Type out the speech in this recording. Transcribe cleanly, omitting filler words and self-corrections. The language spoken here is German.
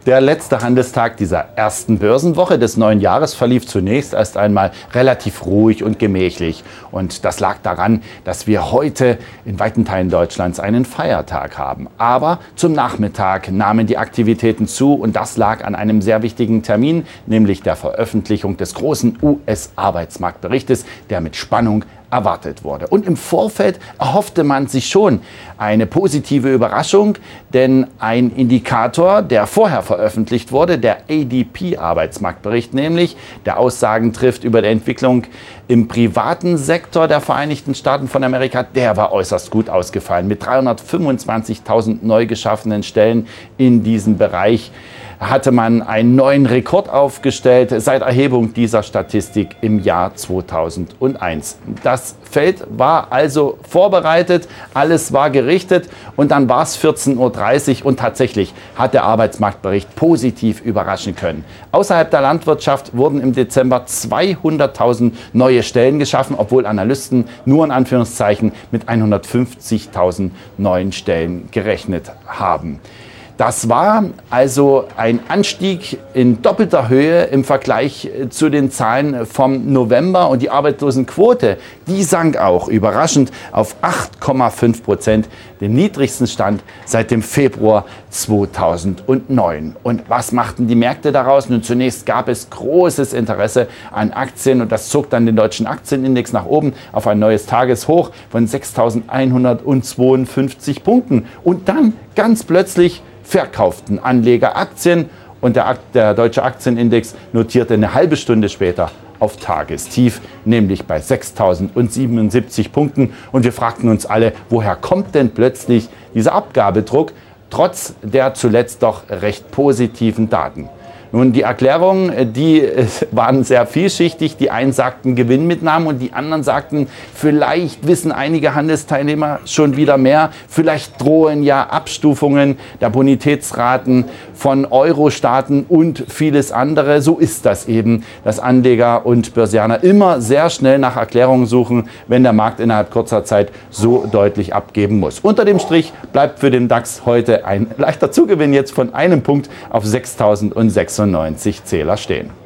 Der letzte Handelstag dieser ersten Börsenwoche des neuen Jahres verlief zunächst erst einmal relativ ruhig und gemächlich. Und das lag daran, dass wir heute in weiten Teilen Deutschlands einen Feiertag haben. Aber zum Nachmittag nahmen die Aktivitäten zu und das lag an einem sehr wichtigen Termin, nämlich der Veröffentlichung des großen US-Arbeitsmarktberichtes, der mit Spannung erwartet wurde. Und im Vorfeld erhoffte man sich schon eine positive Überraschung, denn ein Indikator, der vorher veröffentlicht wurde, der ADP-Arbeitsmarktbericht nämlich, der Aussagen trifft über die Entwicklung im privaten Sektor der Vereinigten Staaten von Amerika, der war äußerst gut ausgefallen. Mit 325.000 neu geschaffenen Stellen in diesem Bereich hatte man einen neuen Rekord aufgestellt seit Erhebung dieser Statistik im Jahr 2001. Das Feld war also vorbereitet, alles war gerichtet und dann war es 14:30 Uhr und tatsächlich hat der Arbeitsmarktbericht positiv überraschen können. Außerhalb der Landwirtschaft wurden im Dezember 200.000 neue Stellen geschaffen, obwohl Analysten nur in Anführungszeichen mit 150.000 neuen Stellen gerechnet haben. Das war also ein Anstieg in doppelter Höhe im Vergleich zu den Zahlen vom November. Und die Arbeitslosenquote, die sank auch überraschend auf 8,5%, den niedrigsten Stand seit dem Februar 2009. Und was machten die Märkte daraus? Nun, zunächst gab es großes Interesse an Aktien und das zog dann den deutschen Aktienindex nach oben auf ein neues Tageshoch von 6.152 Punkten. Und dann ganz plötzlich verkauften Anleger Aktien und der deutsche Aktienindex notierte eine halbe Stunde später auf Tagestief, nämlich bei 6.077 Punkten. Und wir fragten uns alle, woher kommt denn plötzlich dieser Abgabedruck, trotz der zuletzt doch recht positiven Daten? Nun, die Erklärungen, die waren sehr vielschichtig. Die einen sagten Gewinnmitnahmen und die anderen sagten, vielleicht wissen einige Handelsteilnehmer schon wieder mehr. Vielleicht drohen ja Abstufungen der Bonitätsraten von Euro-Staaten und vieles andere. So ist das eben, dass Anleger und Börsianer immer sehr schnell nach Erklärungen suchen, wenn der Markt innerhalb kurzer Zeit so deutlich abgeben muss. Unter dem Strich bleibt für den DAX heute ein leichter Zugewinn jetzt von einem Punkt auf 6.096 Zähler stehen.